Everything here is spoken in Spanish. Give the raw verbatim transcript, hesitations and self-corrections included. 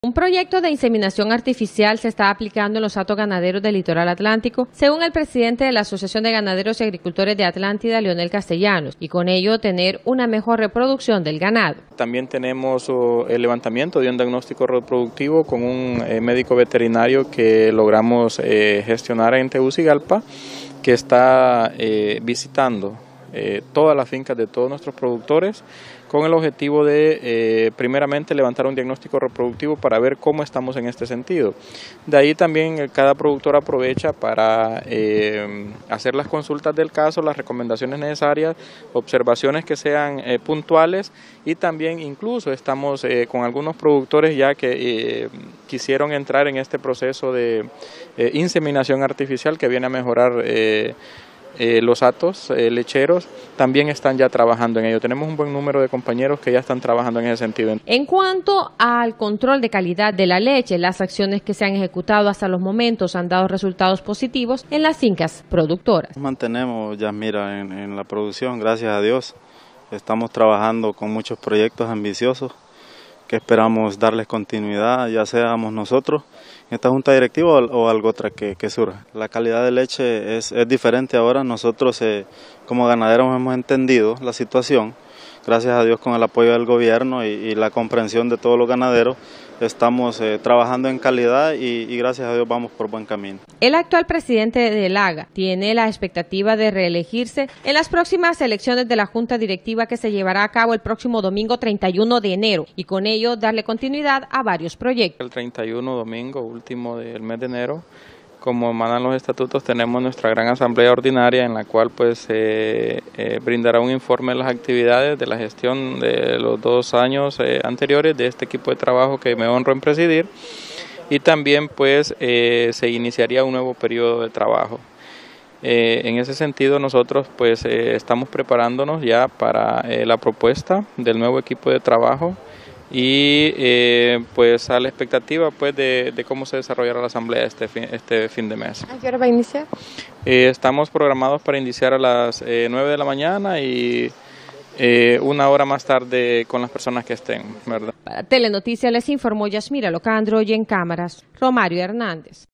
Un proyecto de inseminación artificial se está aplicando en los hatos ganaderos del litoral atlántico, según el presidente de la Asociación de Ganaderos y Agricultores de Atlántida, Leonel Castellanos, y con ello tener una mejor reproducción del ganado. También tenemos oh, el levantamiento de un diagnóstico reproductivo con un eh, médico veterinario que logramos eh, gestionar en Tegucigalpa, que está eh, visitando eh, todas las fincas de todos nuestros productores, con el objetivo de, eh, primeramente, levantar un diagnóstico reproductivo para ver cómo estamos en este sentido. De ahí también cada productor aprovecha para eh, hacer las consultas del caso, las recomendaciones necesarias, observaciones que sean eh, puntuales, y también incluso estamos eh, con algunos productores ya que eh, quisieron entrar en este proceso de eh, inseminación artificial que viene a mejorar eh, Eh, los hatos eh, lecheros, también están ya trabajando en ello. Tenemos un buen número de compañeros que ya están trabajando en ese sentido. En cuanto al control de calidad de la leche, las acciones que se han ejecutado hasta los momentos han dado resultados positivos en las fincas productoras. Mantenemos, Yasmira, en, en la producción, gracias a Dios. Estamos trabajando con muchos proyectos ambiciosos que esperamos darles continuidad, ya seamos nosotros, esta junta directiva o, o algo otra que, que surja. La calidad de leche es, es diferente ahora. Nosotros eh, como ganaderos hemos entendido la situación, gracias a Dios, con el apoyo del gobierno y, y la comprensión de todos los ganaderos. Estamos eh, trabajando en calidad y, y gracias a Dios vamos por buen camino. El actual presidente del A G A tiene la expectativa de reelegirse en las próximas elecciones de la Junta Directiva que se llevará a cabo el próximo domingo treinta y uno de enero, y con ello darle continuidad a varios proyectos. El treinta y uno, domingo último del mes de enero, como mandan los estatutos, tenemos nuestra gran asamblea ordinaria en la cual pues eh, eh, brindará un informe de las actividades de la gestión de los dos años eh, anteriores de este equipo de trabajo que me honro en presidir, y también pues eh, se iniciaría un nuevo periodo de trabajo. Eh, en ese sentido nosotros pues eh, estamos preparándonos ya para eh, la propuesta del nuevo equipo de trabajo, y eh, pues a la expectativa pues de, de cómo se desarrollará la asamblea este fin, este fin de mes. ¿A qué hora va a iniciar? Eh, estamos programados para iniciar a las eh, nueve de la mañana y eh, una hora más tarde con las personas que estén, ¿verdad? Para Telenoticias les informó Yasmira Locandro, y en cámaras Romario Hernández.